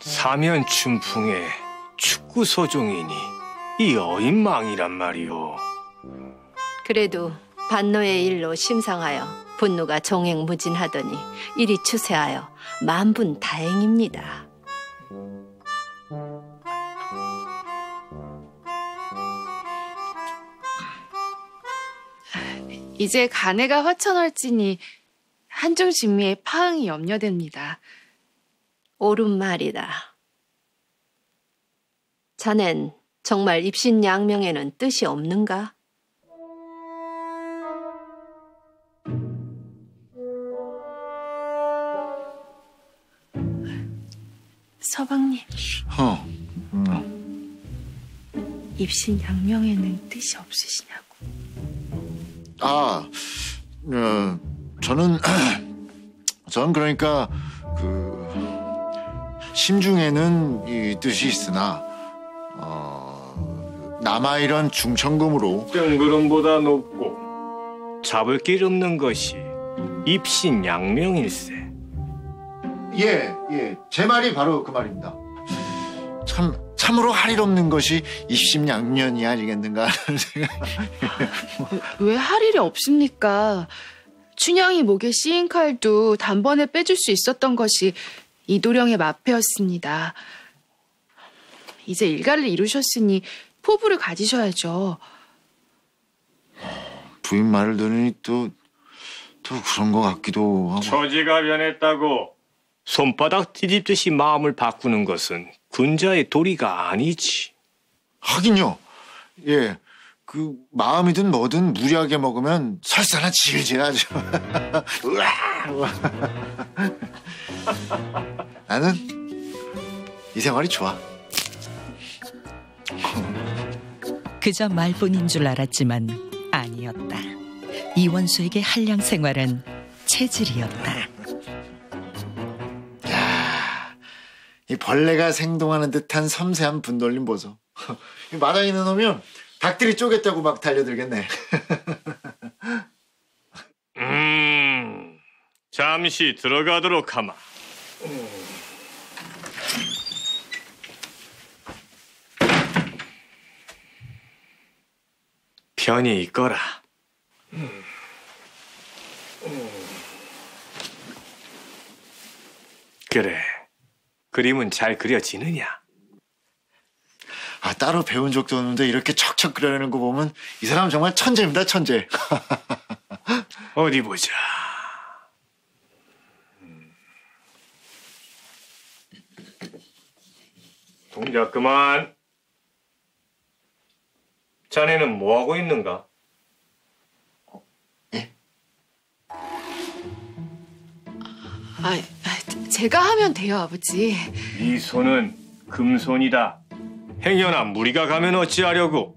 사면춘풍의 축구 소종이니 이 어인망이란 말이오. 그래도 반노의 일로 심상하여 분노가 종횡무진하더니 이리 추세하여 만분 다행입니다. 이제 간해가 화천할지니 한중 진미의 파응이 염려됩니다. 옳은 말이다. 자넨 정말 입신양명에는 뜻이 없는가? 서방님. 입신양명에는 뜻이 없으시냐고. 저는 그러니까 심중에는 이 뜻이 있으나 남아이런 중천금으로 뜬구름보다 높고 잡을 길 없는 것이 입신양명일세. 예, 제 말이 바로 그 말입니다. 참으로 할 일 없는 것이 입신양면이 아니겠는가 하는 생각. 왜 할 일이 없습니까? 춘향이 목에 씌인 칼도 단번에 빼줄 수 있었던 것이 이도령의 마패였습니다. 이제 일가를 이루셨으니 포부를 가지셔야죠. 부인 말을 들으니 또 그런 것 같기도 하고. 처지가 변했다고 손바닥 뒤집듯이 마음을 바꾸는 것은 군자의 도리가 아니지. 하긴요. 예, 그 마음이든 뭐든 무리하게 먹으면 설사나 질질하죠. 나는 이 생활이 좋아. 그저 말뿐인 줄 알았지만 아니었다. 이원수에게 한량 생활은 체질이었다. 이 벌레가 생동하는 듯한 섬세한 분돌림 보소. 마당에 넣으면 닭들이 쪼갰다고 막 달려들겠네. 잠시 들어가도록 하마. 편히 있거라. 그래, 그림은 잘 그려지느냐? 따로 배운 적도 없는데 이렇게 척척 그려내는 거 보면 이 사람 정말 천재입니다, 천재. 어디 보자. 동작 그만. 자네는 뭐하고 있는가? 예? 제가 하면 돼요, 아버지. 네 손은 금손이다. 행여나 무리가 가면 어찌하려고?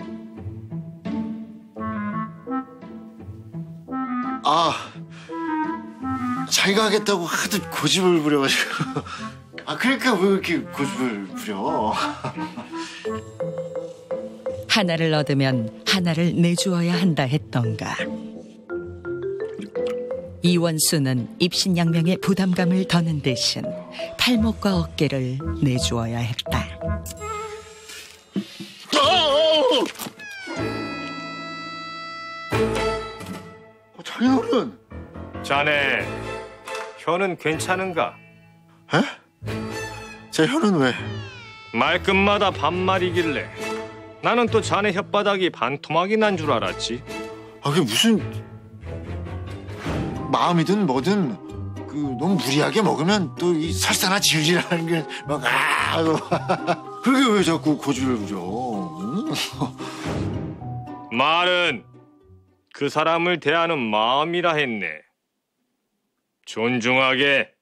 자기가 하겠다고 하도 고집을 부려가지고. 그러니까 왜 이렇게 고집을 부려? 하나를 얻으면 하나를 내주어야 한다 했던가. 이원수는 입신양명의 부담감을 더는 대신 팔목과 어깨를 내주어야 했다. 장인어른! 자네, 혀는 괜찮은가? 에? 제 혀는 왜? 말끝마다 반말이길래 나는 또 자네 혓바닥이 반토막이 난 줄 알았지. 그게 무슨 마음이든 뭐든 너무 무리하게 먹으면 또 이 설사나 질질하는 게 막 그게 왜 자꾸 고집을 부려? 말은 그 사람을 대하는 마음이라 했네. 존중하게